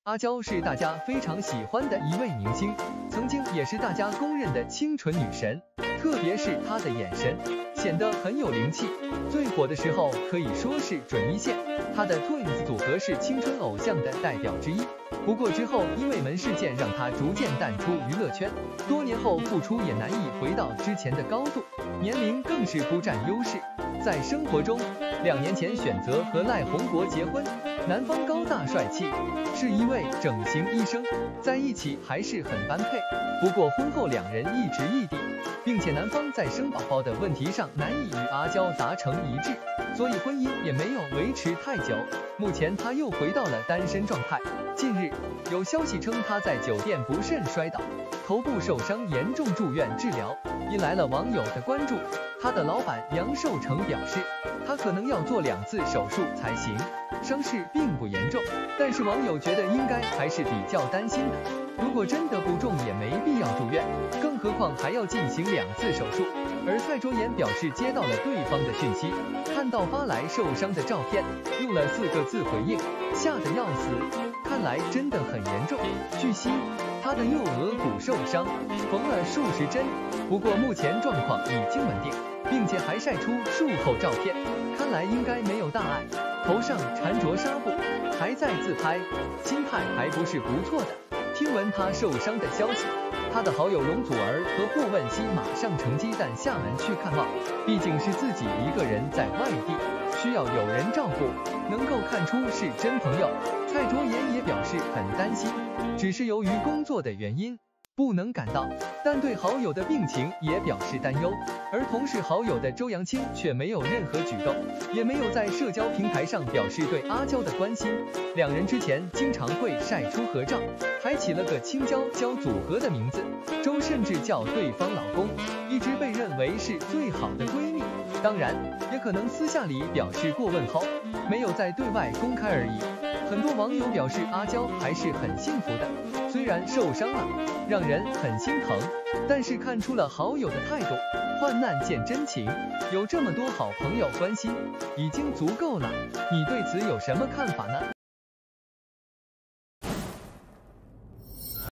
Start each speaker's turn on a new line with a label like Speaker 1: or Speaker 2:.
Speaker 1: 阿娇是大家非常喜欢的一位明星，曾经也是大家公认的清纯女神，特别是她的眼神显得很有灵气。最火的时候可以说是准一线，她的 Twins 组合是青春偶像的代表之一。不过之后因为门事件让她逐渐淡出娱乐圈，多年后复出也难以回到之前的高度，年龄更是不占优势。在生活中，2年前选择和赖宏国结婚，男方高大帅气，是一位整形医生，在一起还是很般配。不过婚后2人一直异地，并且男方在生宝宝的问题上难以与阿娇达成一致，所以婚姻也没有维持太久。目前他又回到了单身状态。近日有消息称他在酒店不慎摔倒，头部受伤严重住院治疗，引来了网友的关注。他的老板杨受成表示，他可能要做2次手术才行，伤势并不严重，但是网友觉得应该还是比较担心的。如果真的不重也没必要住院，更何况还要进行2次手术。而蔡卓妍表示接到了对方的讯息，看到发来受伤的照片，用了4个字回应，吓得要死，看来真的很严重。据悉，他的右额骨受伤，缝了数十针，不过目前状况已经稳定，并且还晒出术后照片，看来应该没有大碍。头上缠着纱布，还在自拍，心态还不是不错的。听闻他受伤的消息，他的好友容祖儿和霍汶希马上乘鸡蛋厦门去看望，毕竟是自己一个人在外地，需要有人照顾，能够看出是真朋友。蔡卓妍也表示很担心，只是由于工作的原因不能赶到，但对好友的病情也表示担忧。而同是好友的周扬青却没有任何举动，也没有在社交平台上表示对阿娇的关心。2人之前经常会晒出合照，还起了个青椒椒组合的名字，周甚至叫对方老公，一直被认为是最好的闺蜜。当然也可能私下里表示过问候，没有在对外公开而已。很多网友表示阿娇还是很幸福的，虽然受伤了让人很心疼，但是看出了好友的态度，患难见真情，有这么多好朋友关心已经足够了。你对此有什么看法呢？